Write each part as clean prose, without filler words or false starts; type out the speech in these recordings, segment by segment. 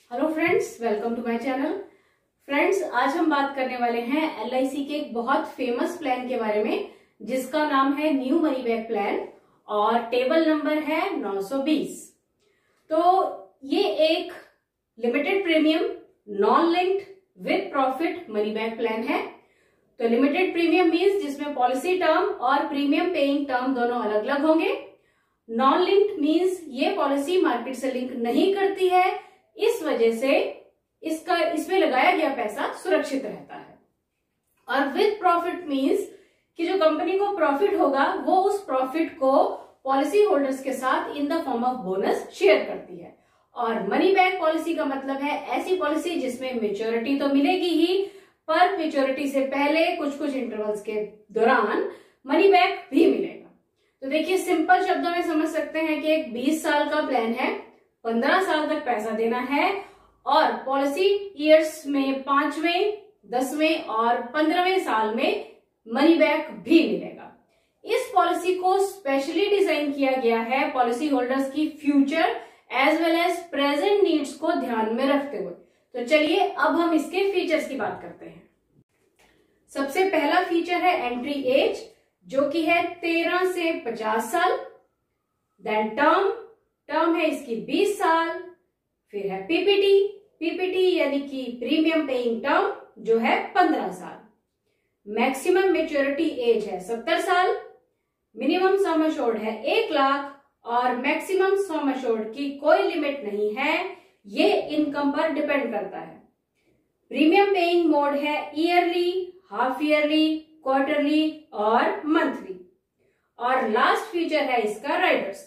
Hello friends, welcome to my channel. Friends, आज हम बात करने वाले हैं एलआईसी के एक बहुत फेमस प्लान के बारे में जिसका नाम है न्यू मनी बैक प्लान और टेबल नंबर है 920। तो ये एक limited premium non linked with profit money back plan है। तो लिमिटेड प्रीमियम मींस जिसमें पॉलिसी टर्म और प्रीमियम पेइंग टर्म दोनों अलग अलग होंगे। नॉन लिंक्ड मींस ये पॉलिसी मार्केट से लिंक नहीं करती है, इस वजह से इसमें लगाया गया पैसा सुरक्षित रहता है। और विद प्रॉफिट मींस कि जो कंपनी को प्रॉफिट होगा वो उस प्रॉफिट को पॉलिसी होल्डर्स के साथ in the form of bonus share करती है। और मनी बैक पॉलिसी का मतलब है ऐसी पॉलिसी जिसमें मेच्योरिटी तो मिलेगी ही, पर मेच्योरिटी से पहले कुछ कुछ इंटरवल्स के दौरान मनी बैक भी मिलेगा। तो देखिए, सिंपल शब्दों में समझ सकते हैं कि एक 20 साल का प्लान है, 15 साल तक पैसा देना है और पॉलिसी ईयर्स में 5वें, 10वें और 15वें साल में मनी बैक भी मिलेगा। इस पॉलिसी को स्पेशली डिजाइन किया गया है पॉलिसी होल्डर्स की future as well as present needs को ध्यान में रखते हुए। तो चलिए अब हम इसके फीचर्स की बात करते हैं। सबसे पहला फीचर है एंट्री एज, जो कि है 13 से 50 साल। देन टर्म है इसकी 20 साल। फिर है पीपीटी यानी कि प्रीमियम पेइंग टर्म, जो है 15 साल। मैक्सिमम मेच्योरिटी एज है 70 साल। मिनिमम सम एश्योर्ड है 1 लाख और मैक्सिमम सम एश्योर्ड की कोई लिमिट नहीं है, ये इनकम पर डिपेंड करता है। प्रीमियम पेइंग मोड है ईयरली, हाफ ईयरली, क्वार्टरली और मंथली। और लास्ट फीचर है इसका राइडर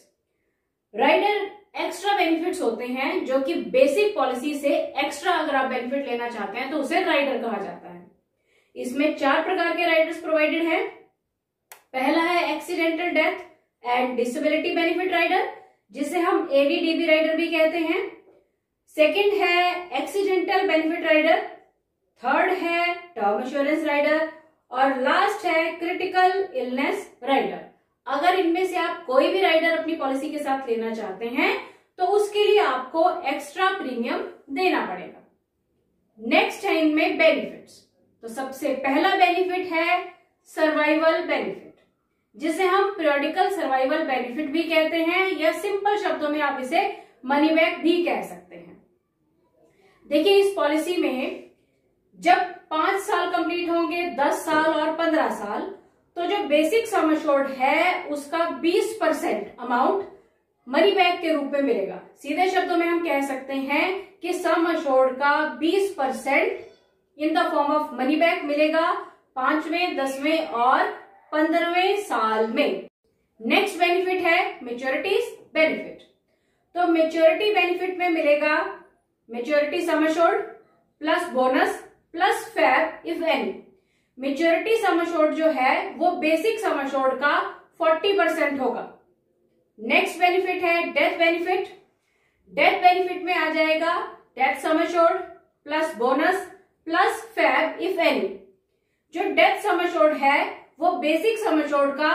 एक्स्ट्रा बेनिफिट्स होते हैं जो कि बेसिक पॉलिसी से एक्स्ट्रा अगर आप बेनिफिट लेना चाहते हैं तो उसे राइडर कहा जाता है। इसमें 4 प्रकार के राइडर्स प्रोवाइडेड हैं। पहला है accidental death and disability benefit rider, जिसे हम एडीडीबी राइडर भी कहते हैं। सेकंड है एक्सीडेंटल बेनिफिट राइडर। थर्ड है टर्म इंश्योरेंस राइडर और लास्ट है क्रिटिकल इलनेस राइडर। अगर इनमें से आप कोई भी राइडर अपनी पॉलिसी के साथ लेना चाहते हैं तो उसके लिए आपको एक्स्ट्रा प्रीमियम देना पड़ेगा। नेक्स्ट है इनमें बेनिफिट्स। तो सबसे पहला बेनिफिट है सर्वाइवल बेनिफिट, जिसे हम पीरियोडिकल सर्वाइवल बेनिफिट भी कहते हैं या सिंपल शब्दों में आप इसे मनी बैक भी कह सकते हैं। देखिए, इस पॉलिसी में जब 5 साल कंप्लीट होंगे, 10 साल और 15 साल, तो जो बेसिक सम एश्योर्ड है उसका 20% अमाउंट मनी बैक के रूप में मिलेगा। सीधे शब्दों में हम कह सकते हैं कि सम एश्योर्ड का 20% in the form of money back मिलेगा 5वें, 10वें और 15वें साल में। नेक्स्ट बेनिफिट है मेच्योरिटी बेनिफिट। तो मेच्योरिटी बेनिफिट में मिलेगा maturity sum assured plus bonus plus FAB if any. Maturity sum assured जो है वो बेसिक सम एश्योर्ड का 40% होगा। नेक्स्ट बेनिफिट है डेथ बेनिफिट। डेथ बेनिफिट में आ जाएगा death sum assured plus bonus plus FAB if any. जो डेथ सम एश्योर्ड है वो बेसिक सम एश्योर्ड का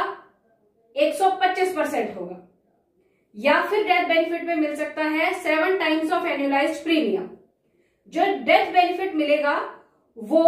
125% होगा। या फिर डेथ बेनिफिट में मिल सकता है 7 टाइम्स ऑफ एनुअलाइज्ड प्रीमियम। जो डेथ बेनिफिट मिलेगा वो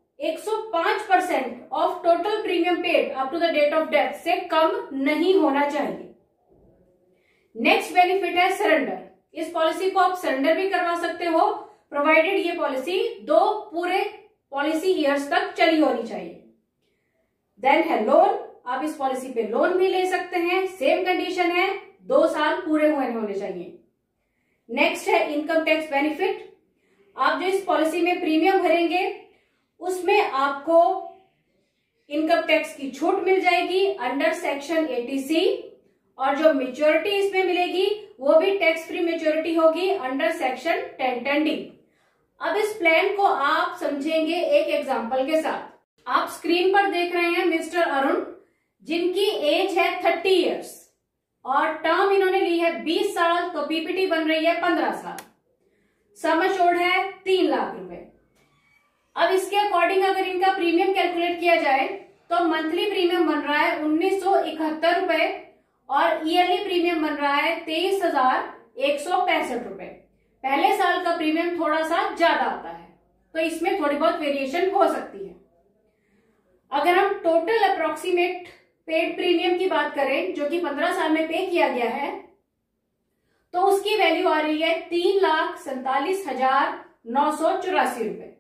105% of total premium paid up to the date of death से कम नहीं होना चाहिए। नेक्स्ट बेनिफिट है सरेंडर। इस पॉलिसी को आप सरेंडर भी करवा सकते हो, प्रोवाइडेड ये पॉलिसी 2 पूरे पॉलिसी ईयर्स तक चली होनी चाहिए। देन है लोन। आप इस पॉलिसी पे लोन भी ले सकते हैं, सेम कंडीशन है, 2 साल पूरे होने चाहिए। नेक्स्ट है इनकम टैक्स बेनिफिट। आप जो इस पॉलिसी में प्रीमियम भरेंगे उसमें आपको इनकम टैक्स की छूट मिल जाएगी अंडर सेक्शन 80C और जो मेच्योरिटी इसमें मिलेगी वो भी टैक्स फ्री मेच्योरिटी होगी अंडर सेक्शन 1010D। अब इस प्लान को आप समझेंगे एक एग्जांपल के साथ। आप स्क्रीन पर देख रहे हैं मिस्टर अरुण, जिनकी एज है 30 इयर्स और टर्म इन्होंने ली है 20 साल, तो पीपीटी बन रही है 15 साल। सम एश्योर्ड है 3 लाख रुपए। अब इसके अकॉर्डिंग अगर इनका प्रीमियम कैलकुलेट किया जाए तो मंथली प्रीमियम बन रहा है 1971 रुपए और ईयरली प्रीमियम बन रहा है 23,165 रुपए। पहले साल का प्रीमियम थोड़ा सा ज्यादा आता है, तो इसमें थोड़ी बहुत वेरिएशन हो सकती है। अगर हम टोटल अप्रोक्सीमेट पेड प्रीमियम की बात करें जो कि 15 साल में पे किया गया है, तो उसकी वैल्यू आ रही है 3,47,984 रुपए।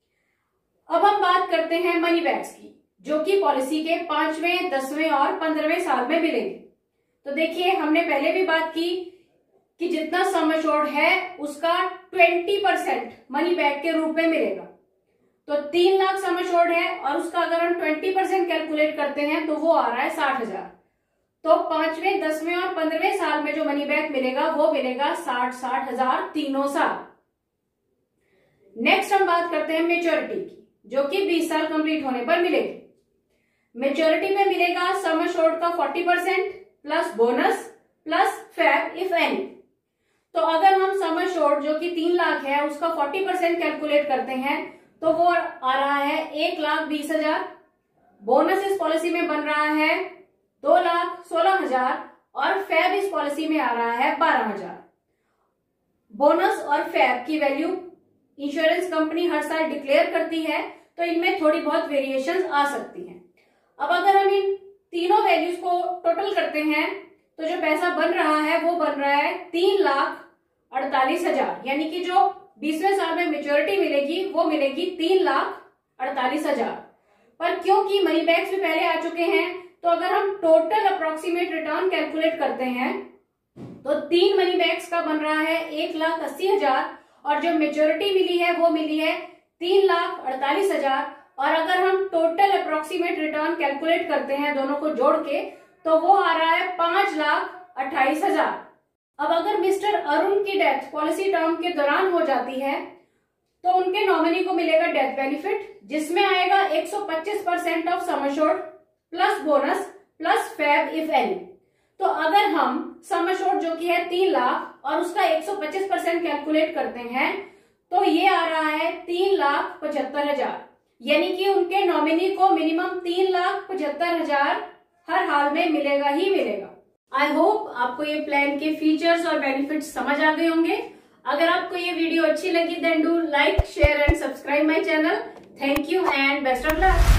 अब हम बात करते हैं मनी बैग्स की, जो कि पॉलिसी के 5वें, 10वें और 15वें साल में मिलेंगे। तो देखिए, हमने पहले भी बात की कि जितना सम एश्योर्ड है उसका 20% मनी बैग के रूप में मिलेगा। तो 3 लाख सम एश्योर्ड है और उसका अगर हम 20% कैलकुलेट करते हैं तो वो आ रहा है 60,000। तो 5वें, 10वें और 15वें साल में जो मनी बैक मिलेगा वो मिलेगा 60,000 तीनों साल। नेक्स्ट हम बात करते हैं मेच्योरिटी की, जो कि 20 साल कंप्लीट होने पर मिलेगी। मेच्योरिटी में मिलेगा सम एश्योर्ड का 40% plus bonus plus FAB if any. तो अगर हम सम एश्योर्ड जो कि 3 लाख है उसका 40% कैलकुलेट करते हैं तो वो आ रहा है 1,20,000। बोनस इस पॉलिसी में बन रहा है 2,16,000 और फैब इस पॉलिसी में आ रहा है 12,000। बोनस और फैब की वैल्यू इंश्योरेंस कंपनी हर साल डिक्लेयर करती है, तो इनमें थोड़ी बहुत वेरिएशंस आ सकती हैं। अब अगर हम इन तीनों वैल्यूज को टोटल करते हैं तो जो पैसा बन रहा है वो बन रहा है 3,48,000, यानी कि जो 20वें साल में मेच्योरिटी मिलेगी वो मिलेगी 3,48,000। पर क्योंकि मनी बैग्स भी पहले आ चुके हैं, तो अगर हम टोटल अप्रोक्सीमेट रिटर्न कैलकुलेट करते हैं तो 3 मनी बैग्स का बन रहा है 1,80,000 और जो मेच्योरिटी मिली है वो मिली है 3,48,000। और अगर हम टोटल अप्रोक्सीमेट रिटर्न कैलकुलेट करते हैं दोनों को जोड़ के तो वो आ रहा है 5,28,000। अब अगर मिस्टर अरुण की डेथ पॉलिसी टर्म के दौरान हो जाती है तो उनके नॉमिनी को मिलेगा डेथ बेनिफिट, जिसमें आएगा 125% of sum assured plus bonus plus FAB if any. तो अगर हम सम एश्योर्ड जो कि है 3 लाख और उसका 125% कैलकुलेट करते हैं तो ये आ रहा है 3,75,000, यानी कि उनके नॉमिनी को मिनिमम 3,75,000 हर हाल में मिलेगा ही मिलेगा। आई होप आपको ये प्लान के फीचर्स और बेनिफिट्स समझ आ गए होंगे। अगर आपको ये वीडियो अच्छी लगी then do like, share and subscribe my channel. Thank you and best of luck.